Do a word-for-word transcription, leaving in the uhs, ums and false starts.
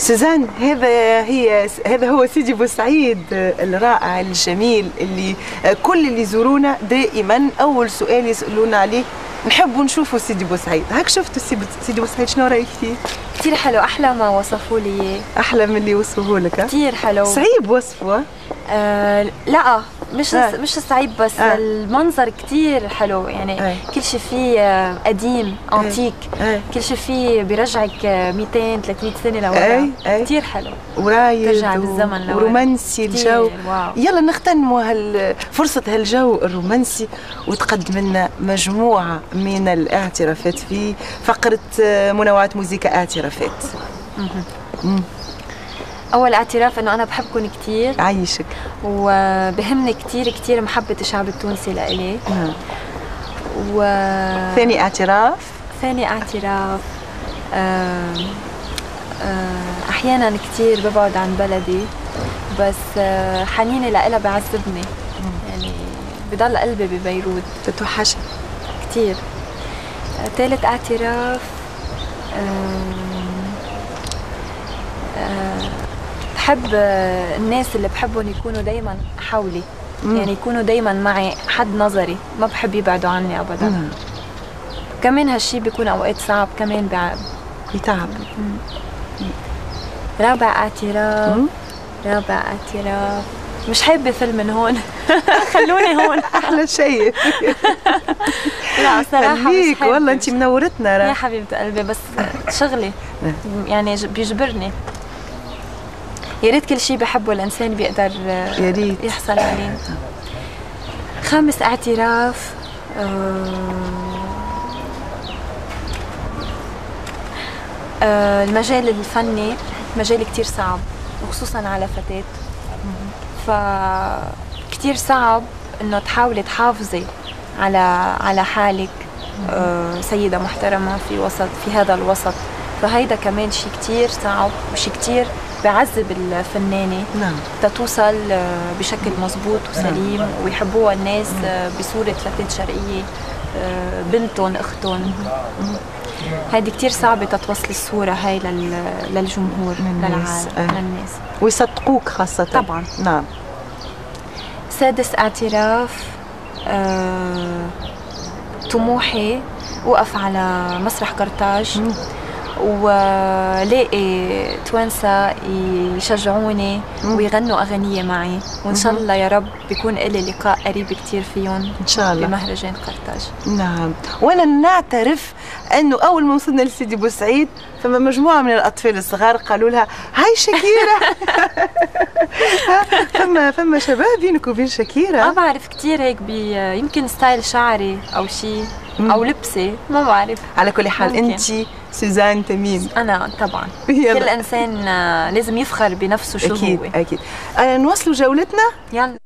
سوزان، هذا هي هذا هو سيدي بوسعيد الرائع الجميل اللي كل اللي يزورونا دائما اول سؤال يسالونا عليه، نحبوا نشوفوا سيدي بوسعيد. هاك شفتوا سيدي بوسعيد، شنو رايك فيه؟ كثير حلو، احلى ما وصفوا لي اياه. احلى من اللي وصفوه لك؟ كثير حلو. صعيب وصفه؟ آه لا مش آه. مش صعيب، بس آه. المنظر كثير حلو يعني. آه. كل شيء فيه قديم انتيك. آه. كل شيء فيه بيرجعك مئتين ثلاثمئة سنه لورا. آه. كثير حلو، ورايد ترجع بالزمن لورا، ورومانسي الجو. واو. يلا نغتنموا هال فرصه هالجو الرومانسي وتقدم لنا مجموعه من الاعترافات في فقره منوعات موسيقى اعترافات. مم. أول اعتراف إنه أنا بحبكم كثير. عايشك. وبهمني كثير كثير محبة الشعب التونسي لإلي. نعم. و ثاني اعتراف. ثاني اعتراف آه... آه... أحيانا كثير ببعد عن بلدي، بس آه... حنيني لإلها بعذبني. يعني بضل قلبي ببيروت. بتوحشني كثير. آه... ثالث اعتراف آه... آه... بحب الناس اللي بحبهم يكونوا دايما حولي. مم. يعني يكونوا دايما معي حد نظري، ما بحب يبعدوا عني ابدا. مم. كمان هالشي بيكون اوقات صعب، كمان بعب بيتعب. رابع اعتراف. مم. رابع اعتراف مش حابه فيلم من هون. خلوني هون احلى شيء. لا صراحه مش حابه. والله انت منورتنا يا حبيبه قلبي، بس شغلي يعني بيجبرني. يا ريت كل شيء بحبه الانسان بيقدر يا ريت يحصل عليه. خامس اعتراف آه آه المجال الفني مجال كتير صعب، وخصوصا على فتاة. فكتير صعب انه تحاولي تحافظي على على حالك آه سيدة محترمة في وسط في هذا الوسط. فهيدا كمان شيء كتير صعب وشيء كتير بعذب الفنانة. نعم. تتوصل بشكل مظبوط وسليم. نعم. ويحبوها الناس بصورة فتاة شرقية، بنتهم أختهم. هيدي كتير صعبة تتوصل الصورة هاي للجمهور، للعالم، آه. للناس، ويصدقوك خاصة. طبعا. نعم. سادس اعتراف آه، طموحي وقف على مسرح قرطاج ولاقي توانسة يشجعوني ويغنوا أغنية معي، وإن شاء الله يا رب بيكون إلي لقاء قريب كتير فيهم إن شاء الله بمهرجان قرطاج. نعم. وأنا نعترف أنه أول ما وصلنا لسيدي بوسعيد فما مجموعة من الأطفال الصغار قالوا لها هاي شاكيرا. فما فما شباب بينك وبين شاكيرا. ما بعرف كتير هيك بي يمكن ستايل شعري أو شيء أو لبسي، ما بعرف. على كل حال أنت سوزان تميم. أنا طبعا. كل إنسان لازم يفخر بنفسه شو أكيد هو. أكيد. أكيد. نواصلوا جولتنا. يلا.